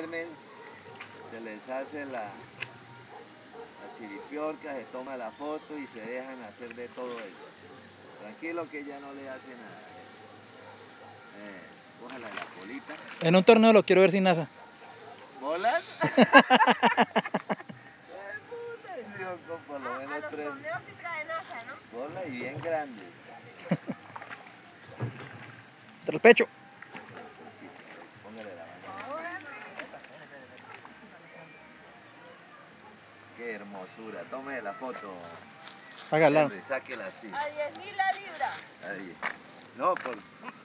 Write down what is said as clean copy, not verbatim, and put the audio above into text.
duermen, se les hace la chiripiorca, se toma la foto y se dejan hacer de todo ellos. Tranquilo que ella no le hace nada. Eso, cójala de la colita. En un torneo lo quiero ver sin NASA. ¿Bolas? Con por lo menos a los 3 torneos sí traen asa, ¿no? bolas y bien grandes. Tras el pecho. Póngale la mano. Qué hermosura. Tome la foto. Hágala. Henry, sáquela así. A 10.000 la libra. Ahí. No, por...